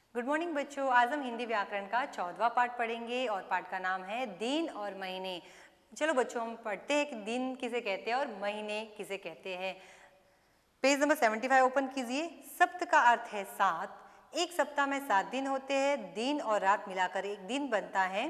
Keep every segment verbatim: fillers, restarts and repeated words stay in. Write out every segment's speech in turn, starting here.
Good morning बच्चों, आज हम हिंदी व्याकरण का चौदहवां पाठ पढ़ेंगे और पाठ का नाम है दिन और महीने। चलो बच्चों, हम पढ़ते हैं कि दिन किसे कहते हैं और महीने किसे कहते हैं। पेज नंबर पचहत्तर ओपन कीजिए। सप्त का अर्थ है सात। एक सप्ताह में सात दिन होते हैं। दिन और रात मिलाकर एक दिन बनता है।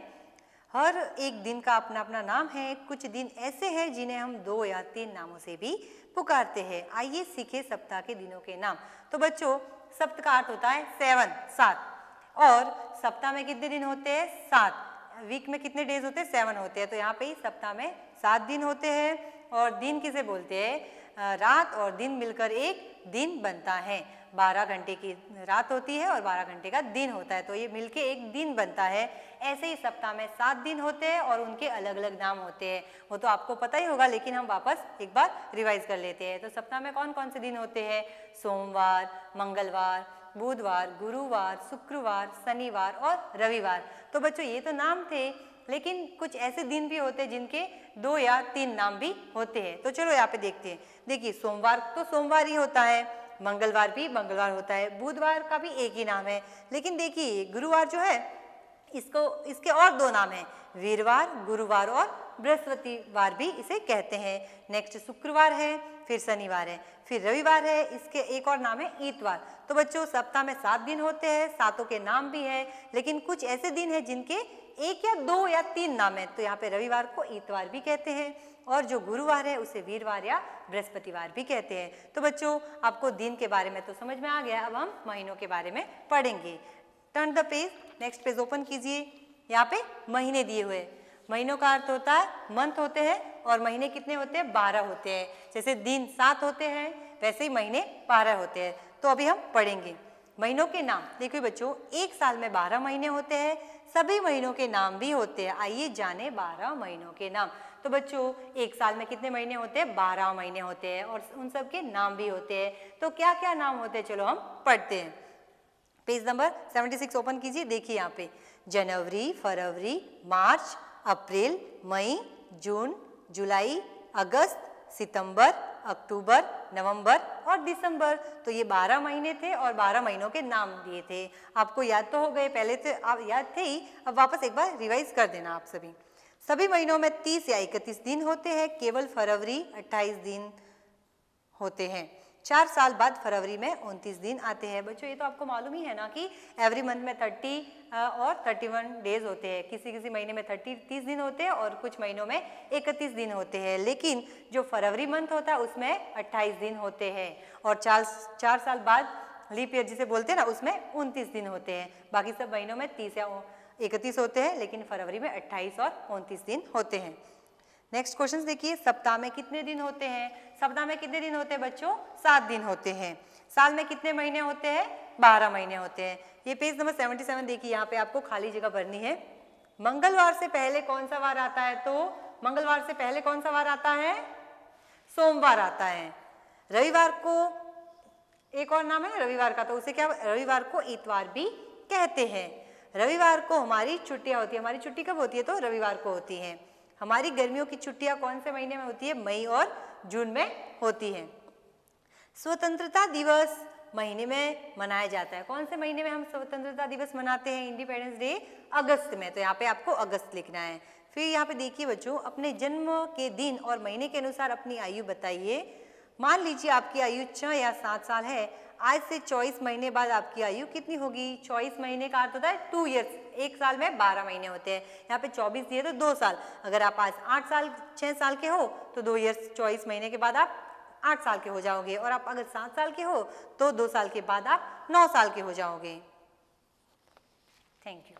हर एक दिन का अपना अपना नाम है। कुछ दिन ऐसे हैं जिन्हें हम दो या तीन नामों से भी पुकारते हैं। आइए सीखे सप्ताह के दिनों के नाम। तो बच्चों, सप्त का अर्थ होता है सेवन, सात। और सप्ताह में कितने दिन होते हैं? सात। वीक में कितने डेज होते हैं? सेवन होते हैं। तो यहाँ पे ही सप्ताह में सात दिन होते हैं। और दिन किसे बोलते हैं? रात और दिन मिलकर एक दिन बनता है। बारह घंटे की रात होती है और बारह घंटे का दिन होता है, तो ये मिलके एक दिन बनता है। ऐसे ही सप्ताह में सात दिन होते हैं और उनके अलग अलग नाम होते हैं। वो तो आपको पता ही होगा, लेकिन हम वापस एक बार रिवाइज कर लेते हैं। तो सप्ताह में कौन कौन से दिन होते हैं? सोमवार, मंगलवार, बुधवार, गुरुवार, शुक्रवार, शनिवार और रविवार। तो बच्चों, ये तो नाम थे, लेकिन कुछ ऐसे दिन भी होते हैं जिनके दो या तीन नाम भी होते हैं। तो चलो यहाँ पे देखते हैं। देखिए, सोमवार तो सोमवार ही होता है, मंगलवार भी मंगलवार होता है, बुधवार का भी एक ही नाम है। लेकिन देखिए, गुरुवार जो है इसको इसके और दो नाम हैं, वीरवार, गुरुवार और बृहस्पतिवार भी इसे कहते हैं। नेक्स्ट शुक्रवार है, फिर शनिवार है, फिर रविवार है, इसके एक और नाम है इतवार। तो बच्चों, सप्ताह में सात दिन होते हैं, सातों के नाम भी हैं, लेकिन कुछ ऐसे दिन हैं जिनके एक या दो या तीन नाम है। तो यहाँ पे रविवार को इतवार भी कहते हैं और जो गुरुवार है उसे वीरवार या बृहस्पतिवार भी कहते हैं। तो बच्चों, आपको दिन के बारे में तो समझ में आ गया। अब हम महीनों के बारे में पढ़ेंगे। Turn the page, next page open कीजिए। यहाँ पे महीने दिए हुए। महीनों का अर्थ होता है मंथ होते हैं, और महीने कितने होते हैं? बारह होते हैं। जैसे दिन सात होते हैं, वैसे ही महीने बारह होते हैं। तो अभी हम पढ़ेंगे महीनों के नाम। देखिए बच्चों, एक साल में बारह महीने होते हैं। सभी महीनों के नाम भी होते हैं। आइए जाने बारह महीनों के नाम। तो बच्चों, एक साल में कितने महीने होते हैं? बारह महीने होते हैं और उन सब के नाम भी होते हैं। तो क्या क्या नाम होते हैं, चलो हम पढ़ते हैं। पेज नंबर छिहत्तर ओपन कीजिए। देखिए यहाँ पे जनवरी, फरवरी, मार्च, अप्रैल, मई, जून, जुलाई, अगस्त, सितंबर, अक्टूबर, नवंबर और दिसंबर। तो ये बारह महीने थे और बारह महीनों के नाम दिए थे। आपको याद तो हो गए, पहले से आप याद थे ही, अब वापस एक बार रिवाइज कर देना आप सभी। सभी महीनों में तीस या इकतीस दिन होते हैं। केवल फरवरी अट्ठाईस दिन होते हैं। चार साल बाद फरवरी में उनतीस दिन आते हैं। बच्चों, ये तो आपको मालूम ही है ना कि एवरी मंथ में तीस और इकतीस डेज होते हैं। किसी किसी महीने में तीस तीस दिन होते हैं और कुछ महीनों में इकतीस दिन होते हैं। लेकिन जो फरवरी मंथ होता है उसमें अट्ठाईस दिन होते हैं, और चार चार साल बाद लीप ईयर जिसे बोलते हैं ना, उसमें उनतीस दिन होते हैं। बाकी सब महीनों में तीस या इकतीस होते हैं, लेकिन फरवरी में अट्ठाईस और उनतीस दिन होते हैं। नेक्स्ट क्वेश्चन देखिए, सप्ताह में कितने दिन होते हैं? सप्ताह में कितने दिन होते हैं बच्चों? सात दिन होते हैं। साल में कितने महीने होते हैं? बारह महीने होते हैं। ये पेज नंबर सतहत्तर देखिए, यहाँ पे आपको खाली जगह भरनी है। मंगलवार से पहले कौन सा वार आता है? तो मंगलवार से पहले कौन सा वार आता है? सोमवार आता है। रविवार को एक और नाम है रविवार का, तो उसे क्या, रविवार को इतवार भी कहते हैं। रविवार को हमारी छुट्टियां होती है। हमारी छुट्टी कब होती है? तो रविवार को होती है। हमारी गर्मियों की छुट्टियां कौन से महीने में होती है? मई और जून में होती है। स्वतंत्रता दिवस महीने में मनाया जाता है। कौन से महीने में हम स्वतंत्रता दिवस मनाते हैं? इंडिपेंडेंस डे अगस्त में। तो यहाँ पे आपको अगस्त लिखना है। फिर यहाँ पे देखिए बच्चों, अपने जन्म के दिन और महीने के अनुसार अपनी आयु बताइए। मान लीजिए आपकी आयु छह या सात साल है। आज से चौबीस महीने बाद आपकी आयु कितनी होगी? चौबीस महीने का अर्थ होता है टू ईयर्स। एक साल में बारह महीने होते हैं। यहाँ पे चौबीस दिए तो दो साल। अगर आप आज आठ साल छह साल के हो तो दो ईयर्स चौबीस महीने के बाद आप आठ साल के हो जाओगे, और आप अगर सात साल के हो तो दो साल के बाद आप नौ साल के हो जाओगे। Thank you.